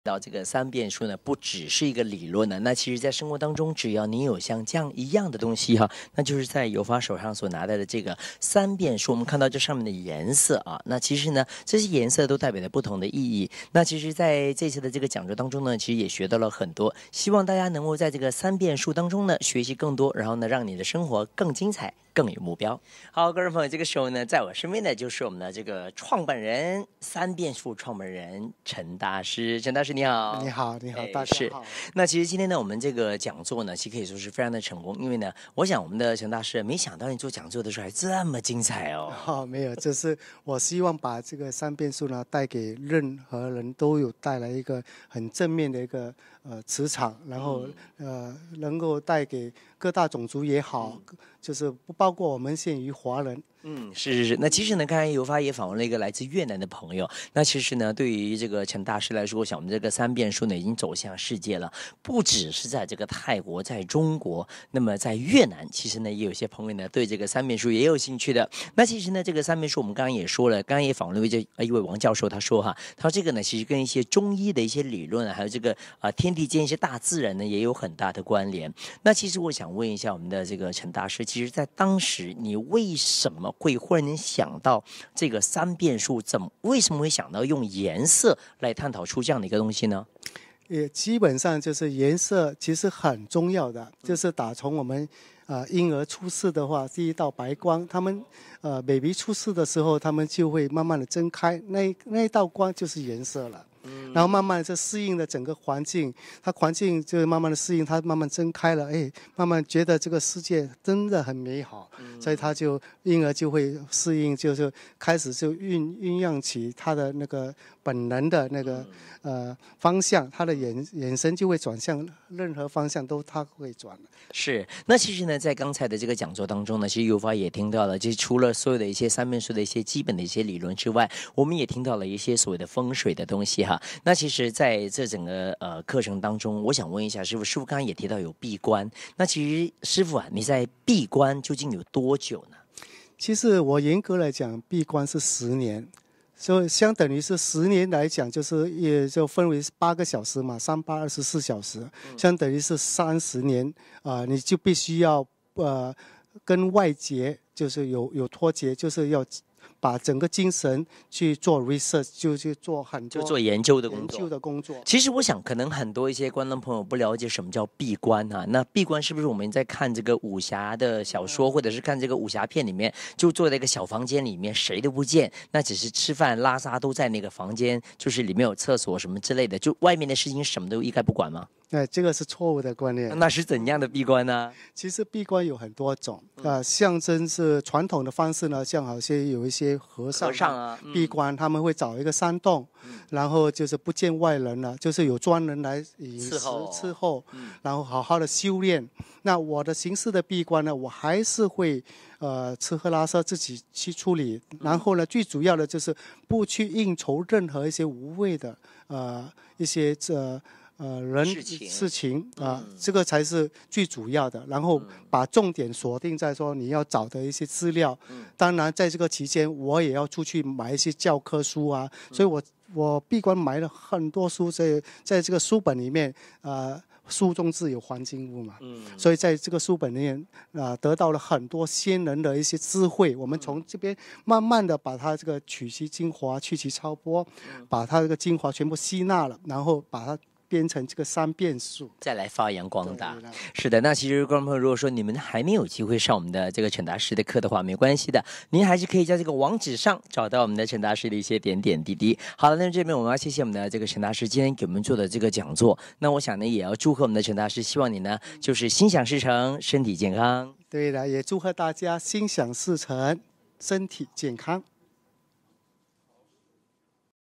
到这个三变数呢，不只是一个理论呢，那其实在生活当中，只要你有像这样一样的东西哈，那就是在有法手上所拿到的这个三变数，我们看到这上面的颜色啊，那其实呢，这些颜色都代表了不同的意义。那其实在这次的这个讲座当中呢，其实也学到了很多，希望大家能够在这个三变数当中呢学习更多，然后呢，让你的生活更精彩。更有目标。好，各位朋友，这个时候呢，在我身边的就是我们的这个创办人三变数创办人陈大师。陈大师你好， 你好，大家好。 那其实今天呢，我们这个讲座呢，其实可以说是非常的成功，因为呢，我想我们的陈大师没想到你做讲座的时候还这么精彩哦。 没有，就是我希望把这个三变数呢带给任何人都有带来一个很正面的一个磁场，然后能够带给各大种族也好，就是不包括我们限于华人。 是。那其实呢，刚才尤发也访问了一个来自越南的朋友。那其实呢，对于这个陈大师来说，我想我们这个三变数呢已经走向世界了，不只是在这个泰国，在中国，那么在越南，其实呢也有些朋友呢对这个三变数也有兴趣的。那其实呢，这个三变数我们刚刚也说了，刚刚也访问了一位王教授，他说这个呢其实跟一些中医的一些理论还有这个天地间一些大自然呢也有很大的关联。那其实我想问一下我们的这个陈大师，其实在当时你为什么会忽然间想到这个三变数，为什么会想到用颜色来探讨出这样的一个东西呢？ 也基本上就是颜色其实很重要的，就是打从我们婴儿出世的话，第一道白光，他们baby 出世的时候，他们就会慢慢的睁开，那一道光就是颜色了。然后慢慢就适应了整个环境，他环境就慢慢的适应，他慢慢睁开了，慢慢觉得这个世界真的很美好，所以他就婴儿就会适应，就是开始就酝酿起他的那个本能的那个方向，他的眼神就会转向任何方向都他会转。 是，那其实呢，在刚才的这个讲座当中呢，其实尤发也听到了，就是除了所有的一些三变数的一些基本的一些理论之外，我们也听到了一些所谓的风水的东西哈。那其实在这整个课程当中，我想问一下师傅刚刚也提到有闭关，那其实师傅你在闭关究竟有多久呢？ 其实我严格来讲，闭关是10年。所以相等于是10年来讲，就是也就分为8个小时嘛，3824小时，相等于是30年你就必须要跟外界就是有脱节，就是要把整个精神去做 research， 就去做很多做研究的工作。其实我想，可能很多一些观众朋友不了解什么叫闭关那闭关是不是我们在看这个武侠的小说，或者是看这个武侠片里面，就坐在一个小房间里面，谁都不见，那只是吃饭拉撒都在那个房间，就是里面有厕所什么之类的，就外面的事情什么都一概不管吗？ 这个是错误的观念。 那是怎样的闭关呢？ 其实闭关有很多种象征是传统的方式呢，像好像有一些和尚闭关，他们会找一个山洞，然后就是不见外人了，就是有专人来饮食伺候，然后好好的修炼。那我的形式的闭关呢，我还是会吃喝拉撒自己去处理，然后呢，最主要的就是不去应酬任何一些无谓的一些事情这个才是最主要的。然后把重点锁定在说你要找的一些资料。当然，在这个期间，我也要出去买一些教科书所以我闭关买了很多书，在这个书本里面书中自有黄金屋嘛，所以在这个书本里面得到了很多先人的一些智慧。我们从这边慢慢的把它这个取其精华，去其超拨，把它这个精华全部吸纳了，然后把它变成这个三变数， 再来发扬光大。是的，那其实观众朋友，如果说你们还没有机会上我们的这个陈大师的课的话，没关系的，您还是可以在这个网址上找到我们的陈大师的一些点点滴滴。好了，那这边我们要谢谢我们的这个陈大师今天给我们做的这个讲座。那我想呢，也要祝贺我们的陈大师，希望你呢就是心想事成，身体健康。 对的，也祝贺大家心想事成，身体健康。